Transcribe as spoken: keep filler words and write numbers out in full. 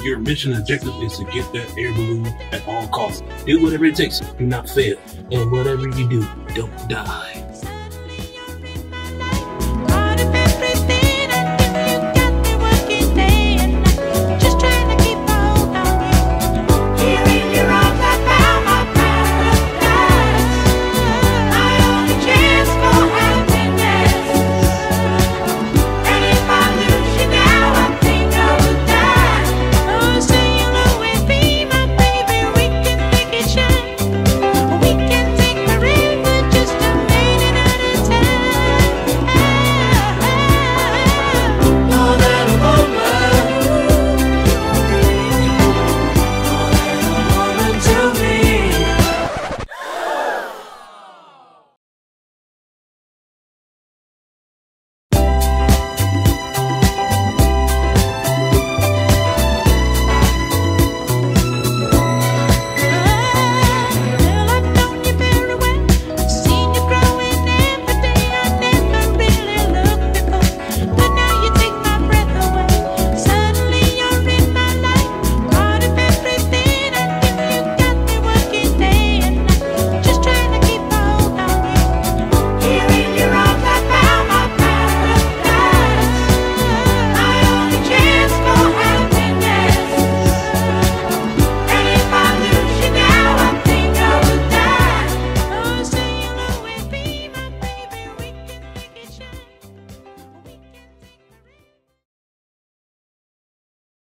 your mission and objective is to get that air balloon at all costs. Do whatever it takes. Do not fail. And whatever you do, don't die.